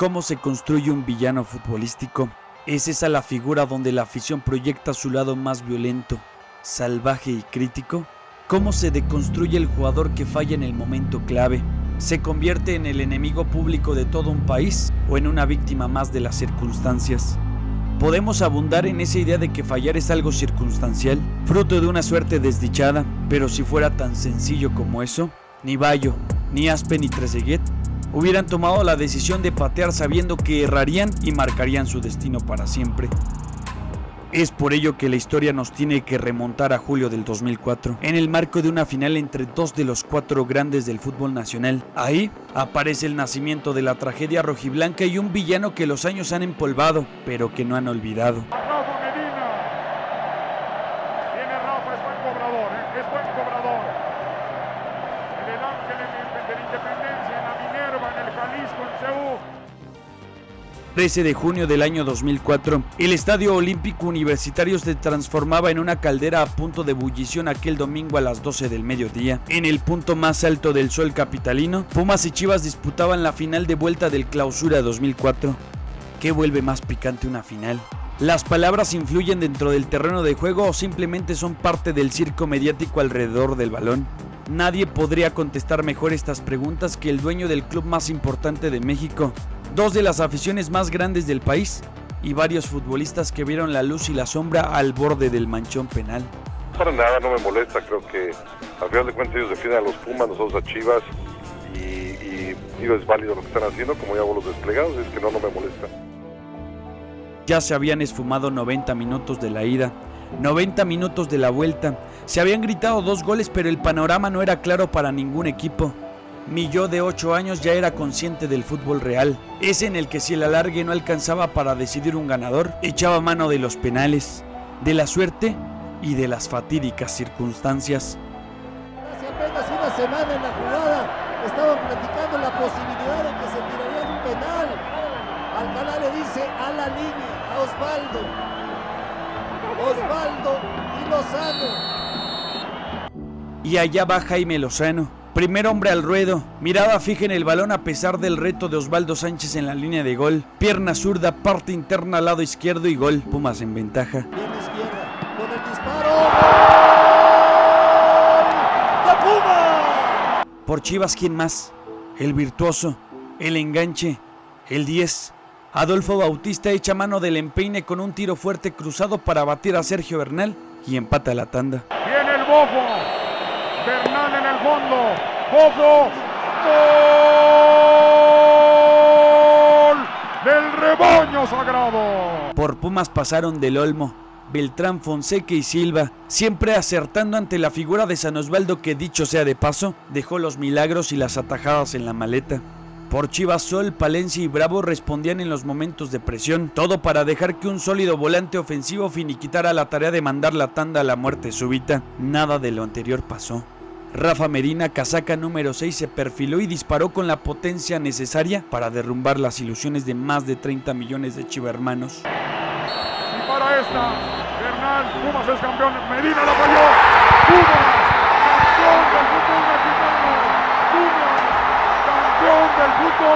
¿Cómo se construye un villano futbolístico? ¿Es esa la figura donde la afición proyecta su lado más violento, salvaje y crítico? ¿Cómo se deconstruye el jugador que falla en el momento clave? ¿Se convierte en el enemigo público de todo un país o en una víctima más de las circunstancias? Podemos abundar en esa idea de que fallar es algo circunstancial, fruto de una suerte desdichada, pero si fuera tan sencillo como eso, ni Bayo, ni Aspe ni Trezeguet hubieran tomado la decisión de patear sabiendo que errarían y marcarían su destino para siempre. Es por ello que la historia nos tiene que remontar a julio del 2004, en el marco de una final entre dos de los cuatro grandes del fútbol nacional. Ahí aparece el nacimiento de la tragedia rojiblanca y un villano que los años han empolvado, pero que no han olvidado. Rafa Medina. Viene Rafa, es buen cobrador, es buen cobrador. En el Ángel de la Independencia, en la Minerva, en el Jalisco, en Ceú. 13 de junio del año 2004, el Estadio Olímpico Universitario se transformaba en una caldera a punto de ebullición aquel domingo a las 12 del mediodía. En el punto más alto del sol capitalino, Pumas y Chivas disputaban la final de vuelta del Clausura 2004. ¿Qué vuelve más picante una final? ¿Las palabras influyen dentro del terreno de juego o simplemente son parte del circo mediático alrededor del balón? Nadie podría contestar mejor estas preguntas que el dueño del club más importante de México, dos de las aficiones más grandes del país y varios futbolistas que vieron la luz y la sombra al borde del manchón penal. Para nada, no me molesta, creo que al final de cuentas ellos defienden a los Pumas, nosotros a Chivas y digo, es válido lo que están haciendo, como ya hago los desplegados, es que no me molesta. Ya se habían esfumado 90 minutos de la ida, 90 minutos de la vuelta, se habían gritado 2 goles pero el panorama no era claro para ningún equipo. Mi yo de 8 años ya era consciente del fútbol real, ese en el que si el alargue no alcanzaba para decidir un ganador, echaba mano de los penales, de la suerte y de las fatídicas circunstancias. Hace apenas una semana en la jugada estaban platicando la posibilidad de que se tiraría un penal. Alcalá le dice a la línea, a Osvaldo y Lozano. Y allá va Jaime Lozano, primer hombre al ruedo, mirada fija en el balón a pesar del reto de Osvaldo Sánchez en la línea de gol. Pierna zurda, parte interna al lado izquierdo y gol. Pumas en ventaja. Pierna izquierda, con el disparo. ¡De Pumas! Por Chivas, ¿quién más? El virtuoso, el enganche, el 10. Adolfo Bautista echa mano del empeine con un tiro fuerte cruzado para batir a Sergio Bernal y empata la tanda. Viene el Bofo. Bernal en el fondo. Bofo. ¡Gol! Del rebaño sagrado. Por Pumas pasaron Del Olmo, Beltrán, Fonseca y Silva, siempre acertando ante la figura de San Osvaldo que, dicho sea de paso, dejó los milagros y las atajadas en la maleta. Por Chivas, Sol, Palencia y Bravo respondían en los momentos de presión, todo para dejar que un sólido volante ofensivo finiquitara la tarea de mandar la tanda a la muerte súbita. Nada de lo anterior pasó. Rafa Medina, casaca número 6, se perfiló y disparó con la potencia necesaria para derrumbar las ilusiones de más de 30 millones de chivermanos. Y para esta, Bernal, Pumas es campeón, Medina la falló. Pumas, campeón del fútbol mexicano. Pumas, campeón del fútbol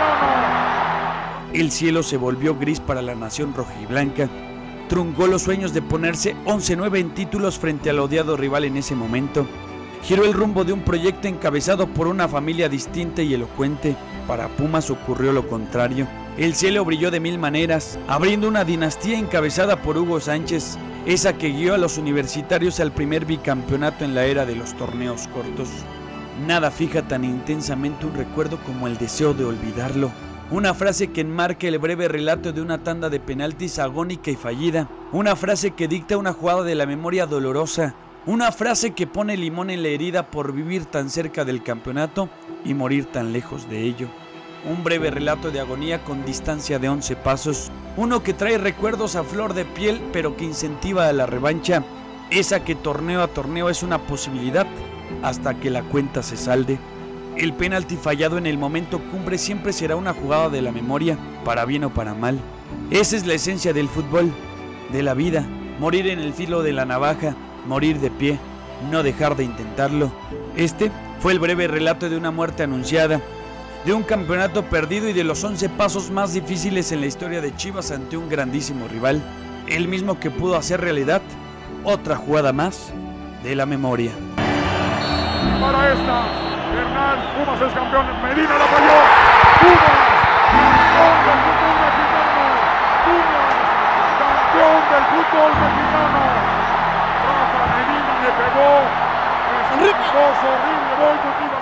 mexicano. El cielo se volvió gris para la nación rojiblanca. Truncó los sueños de ponerse 11-9 en títulos frente al odiado rival en ese momento. Giró el rumbo de un proyecto encabezado por una familia distinta y elocuente. Para Pumas ocurrió lo contrario. El cielo brilló de mil maneras, abriendo una dinastía encabezada por Hugo Sánchez, esa que guió a los universitarios al primer bicampeonato en la era de los torneos cortos. Nada fija tan intensamente un recuerdo como el deseo de olvidarlo. Una frase que enmarca el breve relato de una tanda de penaltis agónica y fallida. Una frase que dicta una jugada de la memoria dolorosa. Una frase que pone limón en la herida por vivir tan cerca del campeonato y morir tan lejos de ello. Un breve relato de agonía con distancia de 11 pasos. Uno que trae recuerdos a flor de piel pero que incentiva a la revancha. Esa que torneo a torneo es una posibilidad hasta que la cuenta se salde. El penalti fallado en el momento cumbre siempre será una jugada de la memoria, para bien o para mal. Esa es la esencia del fútbol, de la vida. Morir en el filo de la navaja, morir de pie, no dejar de intentarlo. Este fue el breve relato de una muerte anunciada. de un campeonato perdido y de los 11 pasos más difíciles en la historia de Chivas ante un grandísimo rival, el mismo que pudo hacer realidad otra jugada más de la memoria. Para esta, Bernal, Pumas es campeón, Medina la falló, Pumas, campeón del fútbol mexicano, Pumas, campeón del fútbol mexicano, Rafa Medina le pegó, es horrible, voy contigo.